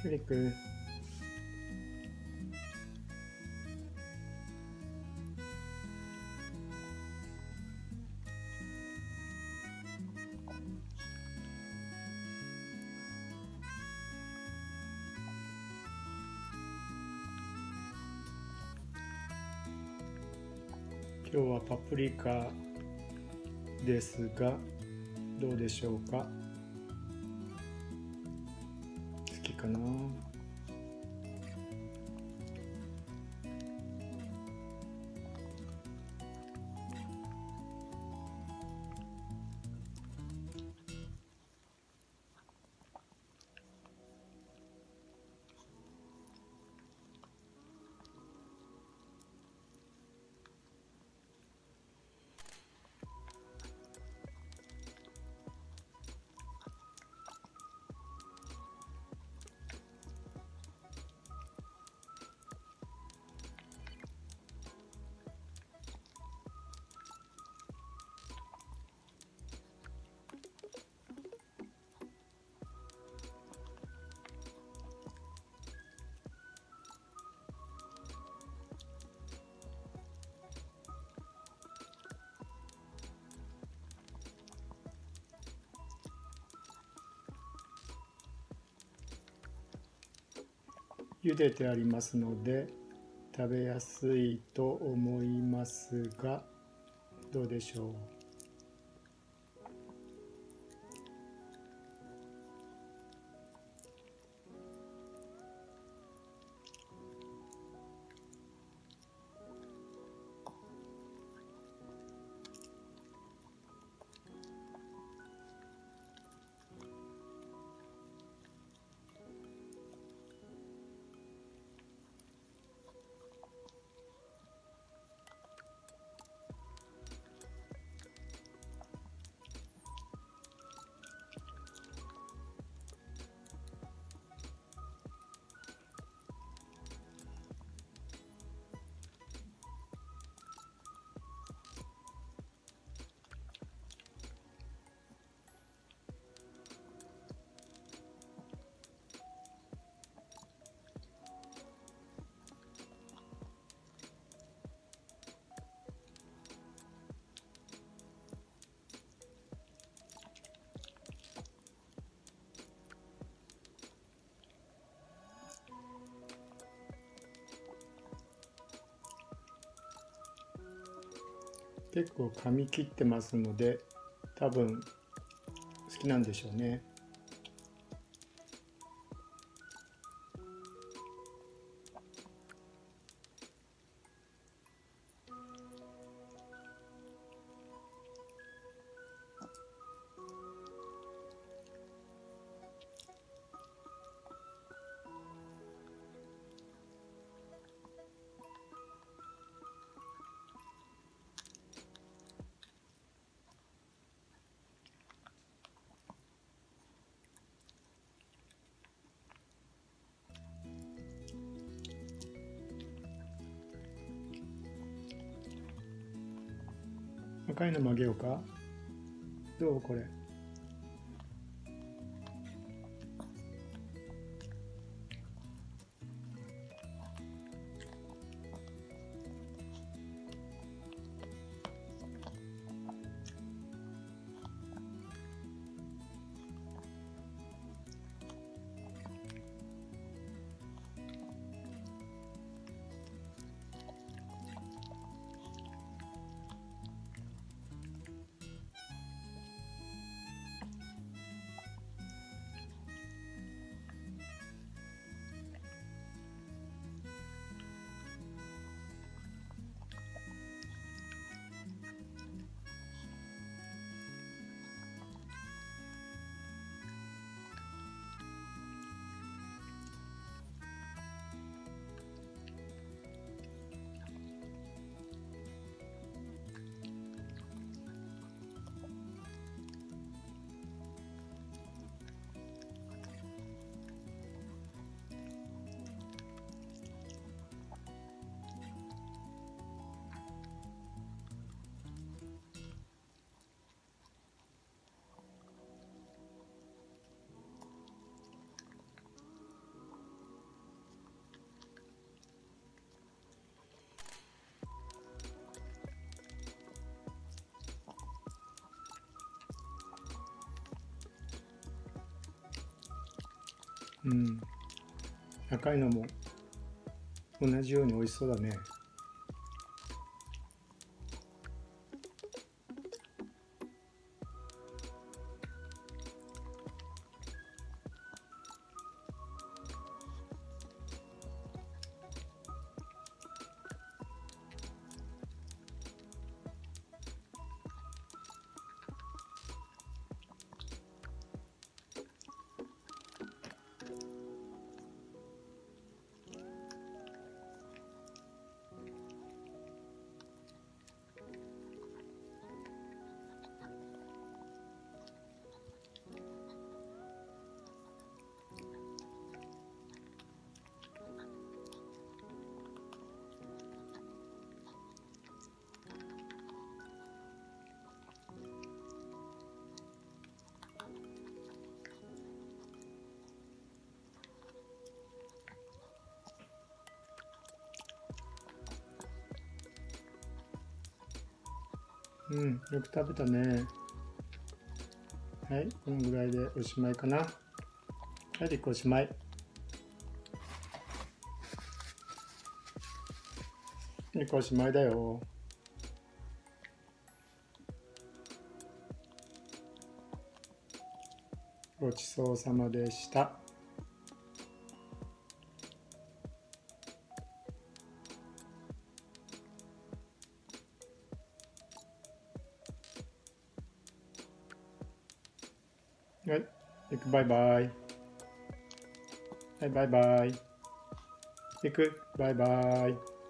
ゆりくん、今日はパプリカですが、どうでしょうか。好きかな。茹でてありますので食べやすいと思いますが、どうでしょう。結構髪切ってますので、多分好きなんでしょうね。赤いの曲げようか。どうこれ。 うん。赤いのも同じように美味しそうだね。うん、よく食べたね。はい、このぐらいでおしまいかな。はい、リコおしまい。リコおしまいだよ。ごちそうさまでした。はい、リクバイバイ。はい、バイバイ。リク、バイバイ。